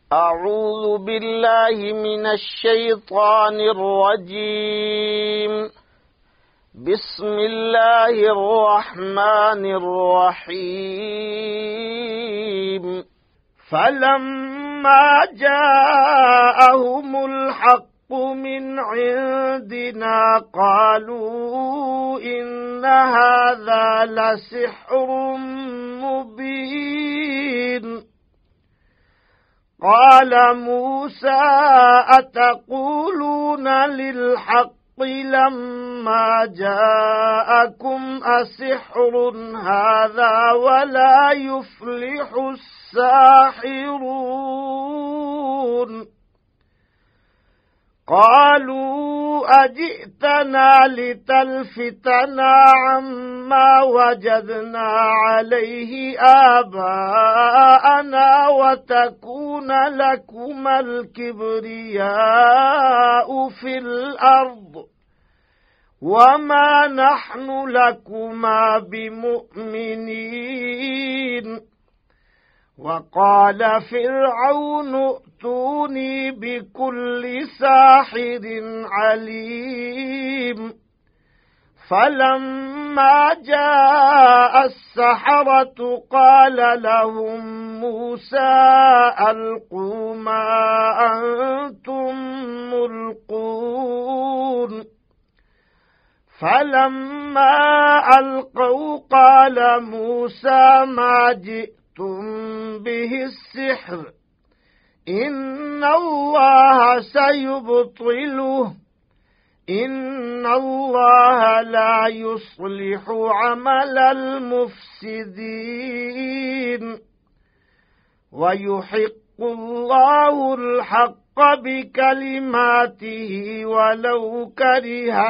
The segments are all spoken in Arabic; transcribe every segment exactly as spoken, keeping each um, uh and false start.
أعوذ بالله من الشيطان الرجيم. بسم الله الرحمن الرحيم. فلما جاءهم الحق من عندنا قالوا إن هذا لسحر مبين. قال موسى أتقولون للحق لما جاءكم أسحر هذا ولا يفلح الساحرون. قالوا أجئتنا لتلفتنا عما وجدنا عليه آباءنا وتكون لكما الكبرياء في الأرض وما نحن لكما بمؤمنين. وقال فرعون ائتوني بكل ساحر عليم. فلما جاء السحرة قال لهم موسى ألقوا ما أنتم ملقون. فلما ألقوا قال موسى ما جئتم به السحر إن الله سيبطله إن الله لا يصلح عمل المفسدين ويحق الله الحق بكلماته ولو كره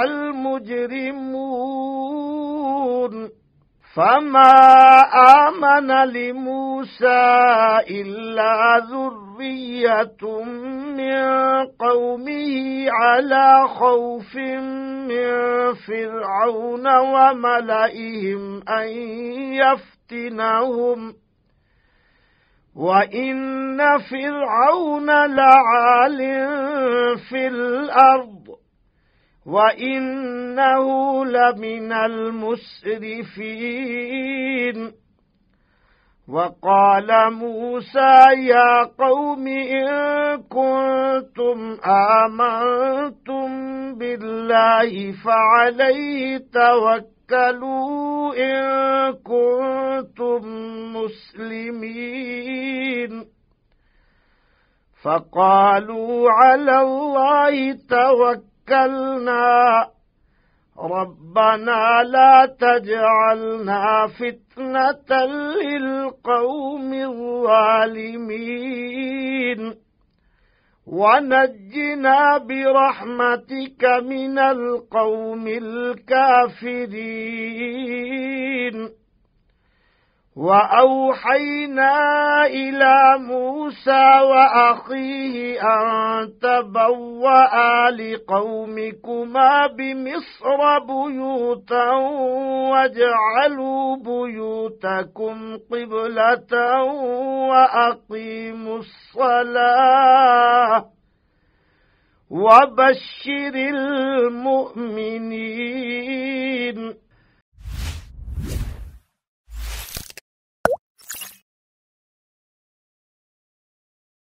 المجرمون. فما آمن لموسى إلا ذرية من قومه على خوف من فرعون وملئهم أن يفتنهم وإن فرعون لعال في الأرض وإنه لمن المسرفين. وقال موسى يا قوم إن كنتم آمنتم بالله فعليه توكلوا إن كنتم مسلمين. فقالوا على الله توكلوا توكلنا ربنا لا تجعلنا فتنة للقوم الظالمين ونجنا برحمتك من القوم الكافرين. وأوحينا إلى موسى وأخيه أن تبوأ لقومكما بمصر بيوتا واجعلوا بيوتكم قبلة وأقيموا الصلاة وبشر المؤمنين.